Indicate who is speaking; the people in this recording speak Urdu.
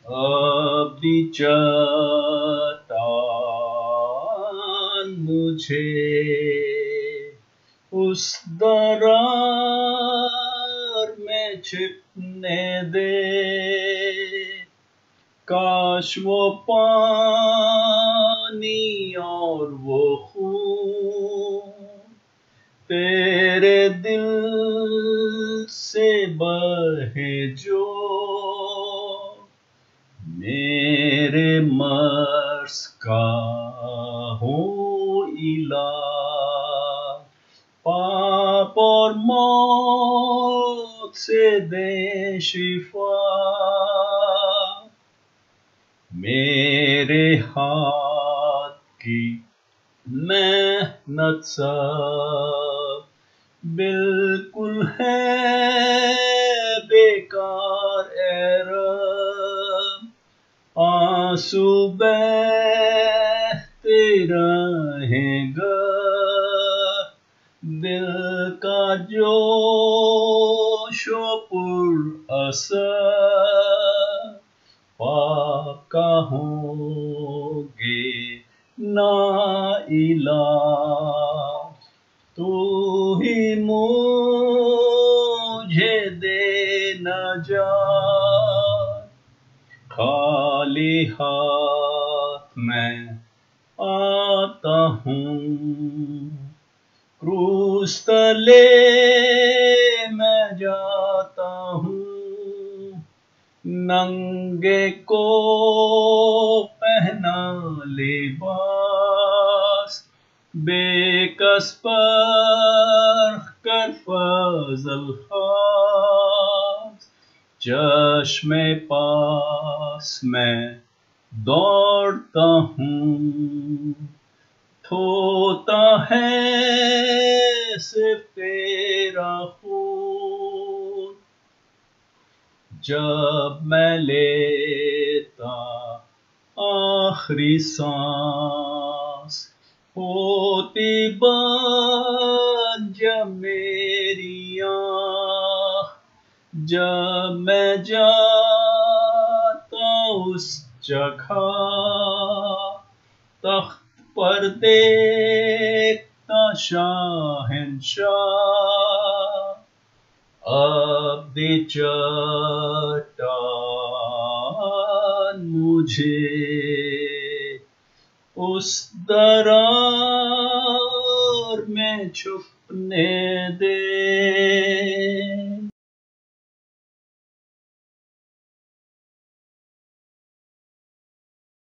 Speaker 1: ابدی چٹان مجھے اس درار میں چھپنے دے، کاش وہ پانی اور وہ خون تیرے دل سے بہے جو میرے مرض کا ہو علاج، پاپ اور موت سے دے شفا، میرے ہاتھ کی محنت سب بالکل ہے بیکار اے رب، آنسو بہتے رہیں گا، دل کا جوش و پر اثر پاکا ہوں گے نا علاج، تو ہی مجھے دے نجات، خالی ہاتھ میں آتا ہوں، کروس تلے میں جاتا ہوں، ننگے کو پہنا لباس، بے کس پر کر فضل خاص، چشم پاس میں دوڑتا ہوں، دھوتا ہے صرف تیرا خون، جب میں لیتا آخری سانس، ہوتی بند جب میری آنکھ، جب میں جاتا اس جگہ، تخت پر دیکھتا شاہنشاہ، ابدی چٹان مجھے اس درار میں چھپنے دے۔